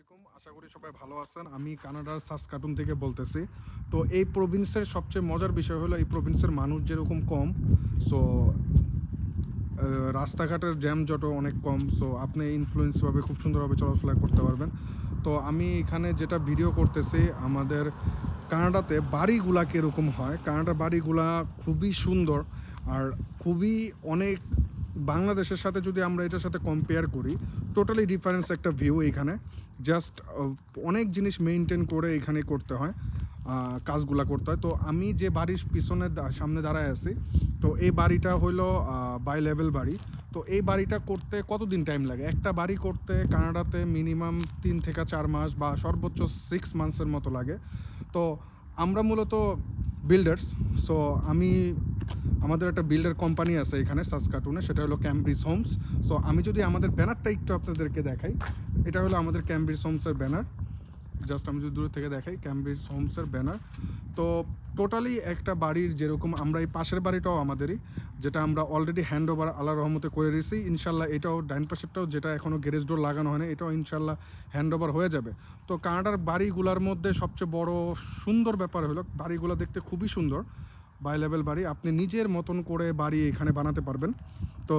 আলাইকুম, আশা করি সবাই ভালো আছেন। আমি কানাডার সাসকাটুন থেকে বলতেছি। তো এই প্রভিন্সের সবচেয়ে মজার বিষয় হলো এই প্রভিন্সের মানুষ যেরকম কম, সো রাস্তাঘাটের জ্যামজটও অনেক কম। সো আপনি ইনফ্লুয়েন্সভাবে খুব সুন্দরভাবে চলাফেরা করতে পারবেন। তো আমি এখানে যেটা ভিডিও করতেছি, আমাদের কানাডাতে বাড়িগুলা কীরকম হয়। কানাডার বাড়িগুলা খুবই সুন্দর আর খুবই অনেক বাংলাদেশের সাথে যদি আমরা এটার সাথে কম্পেয়ার করি, টোটালি ডিফারেন্স একটা ভিউ। এখানে জাস্ট অনেক জিনিস মেনটেন করে এখানে করতে হয়, কাজগুলা করতে হয়। তো আমি যে বাড়ির পিছনে সামনে দাঁড়ায় আছি, তো এই বাড়িটা হলো বাই লেভেল বাড়ি। তো এই বাড়িটা করতে কতদিন টাইম লাগে? একটা বাড়ি করতে কানাডাতে মিনিমাম 3 থেকে 4 মাস বা সর্বোচ্চ 6 মান্থসের মতো লাগে। তো আমরা মূলত বিল্ডার্স। সো আমাদের একটা বিল্ডার কোম্পানি আছে এখানে সাসকাটুনে, সেটা হলো ক্যামব্রিজ হোমস। সো আমি যদি আমাদের ব্যানারটা একটু আপনাদেরকে দেখাই, এটা হলো আমাদের ক্যামব্রিজ হোমসের ব্যানার। জাস্ট আমি যদি দূর থেকে দেখাই, ক্যামব্রিজ হোমসের ব্যানার। তো টোটালি একটা বাড়ির যেরকম, আমরা এই পাশের বাড়িটাও আমাদেরই, যেটা আমরা অলরেডি হ্যান্ড ওভার আল্লাহর রহমতে করে দিয়েছি ইনশাল্লাহ। এটাও ডাইন পাশেরটাও, যেটা এখনও গ্যারেজ ডোর লাগানো হয়নি, এটাও ইনশাল্লাহ হ্যান্ড ওভার হয়ে যাবে। তো কানাডার বাড়িগুলোর মধ্যে সবচেয়ে বড় সুন্দর ব্যাপার হলো বাড়িগুলো দেখতে খুবই সুন্দর। বাই লেভেল বাড়ি, আপনি নিজের মতন করে বাড়ি এখানে বানাতে পারবেন। তো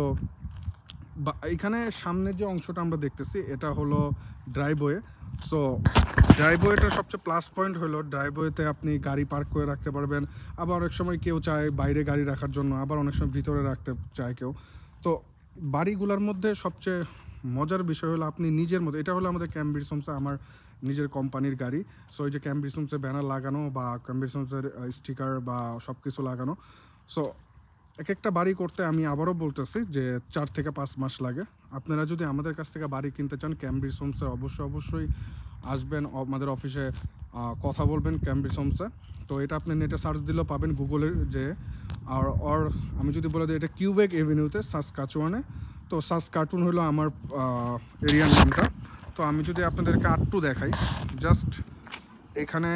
এখানে সামনে যে অংশটা আমরা দেখতেছি, এটা হলো ড্রাইভওয়ে। সো ড্রাইভওয়েটার সবচেয়ে প্লাস পয়েন্ট হলো ড্রাইভওয়েতে আপনি গাড়ি পার্ক করে রাখতে পারবেন। আবার অনেক সময় কেউ চায় বাইরে গাড়ি রাখার জন্য, আবার অনেক সময় ভিতরে রাখতে চায় কেউ। তো বাড়িগুলোর মধ্যে সবচেয়ে মজার বিষয় হলো আপনি নিজের মতো, এটা হলো আমাদের ক্যামব্রিজ হোমসে আমার নিজের কোম্পানির গাড়ি। সো এই যে ক্যামব্রিজ হোমসের ব্যানার লাগানো বা ক্যামব্রিজ হোমসের স্টিকার বা সব কিছু লাগানো। সো এক একটা বাড়ি করতে আমি আবারও বলতেছি যে 4 থেকে 5 মাস লাগে। আপনারা যদি আমাদের কাছ থেকে বাড়ি কিনতে চান ক্যামব্রিজ হোমসে অবশ্যই আসবেন, আমাদের অফিসে কথা বলবেন ক্যামব্রিজ হোমসে। তো এটা আপনি নেটে সার্চ দিলেও পাবেন গুগলের যে। আর আমি যদি বলে দিই, এটা কিউবেক এভিনিউতে সাসকাচুয়ানে। তো সাসকাটুন হলো আমার এরিয়ার নামটা। তো আমি যদি আপনাদেরকে আটটু দেখাই, জাস্ট এখানে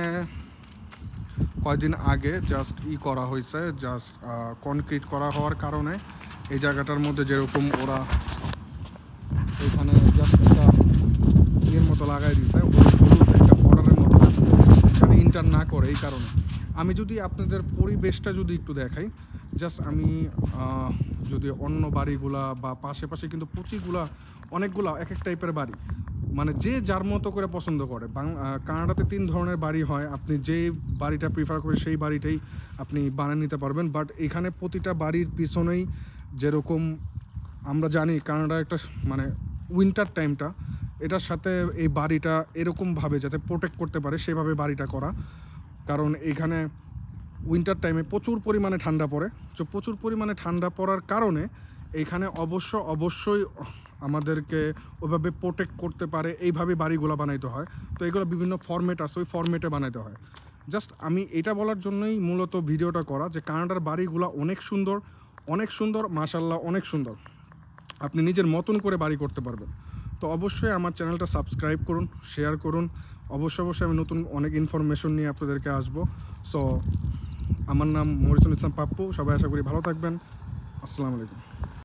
কয়েকদিন আগে জাস্ট করা হয়েছে, জাস্ট কনক্রিট করা হওয়ার কারণে এই জায়গাটার মধ্যে যেরকম ওরা এখানে জাস্ট একটা ইয়ের মতো লাগাই দিচ্ছে, একটা বর্ডারের মতো, এখানে ইন্টার না করে। এই কারণে আমি যদি আপনাদের পরিবেশটা যদি একটু দেখাই, জাস্ট আমি যদি অন্য বাড়িগুলা বা পাশে কিন্তু অনেকগুলা এক এক টাইপের বাড়ি, মানে যে যার মতো করে পছন্দ করে। কানাডাতে 3 ধরনের বাড়ি হয়, আপনি যে বাড়িটা প্রিফার করে সেই বাড়িটাই আপনি বানিয়ে নিতে পারবেন। বাট এখানে প্রতিটা বাড়ির পিছনেই যেরকম আমরা জানি কানাডার একটা মানে উইন্টার টাইমটা, এটার সাথে এই বাড়িটা এরকমভাবে যাতে প্রোটেক্ট করতে পারে সেভাবে বাড়িটা করা। কারণ এখানে উইন্টার টাইমে প্রচুর পরিমাণে ঠান্ডা পড়ে। তো প্রচুর পরিমাণে ঠান্ডা পড়ার কারণে এইখানে অবশ্যই আমাদেরকে ওইভাবে প্রোটেক্ট করতে পারে এইভাবে বাড়িগুলো বানাইতে হয়। তো এগুলো বিভিন্ন ফরম্যাট আছে, ওই ফরম্যাটে বানাইতে হয়। জাস্ট আমি এটা বলার জন্যই মূলত ভিডিওটা করা, যে কানাডার বাড়িগুলো অনেক সুন্দর মাশাআল্লাহ, অনেক সুন্দর। আপনি নিজের মতন করে বাড়ি করতে পারবেন। তো অবশ্যই আমার চ্যানেলটা সাবস্ক্রাইব করুন, শেয়ার করুন। অবশ্যই আমি নতুন অনেক ইনফরমেশন নিয়ে আপনাদেরকে আসবো। সো আমার নাম মরিসুল ইসলাম পাপ্পু। সবাই আশা করি ভালো থাকবেন। আসসালামু আলাইকুম।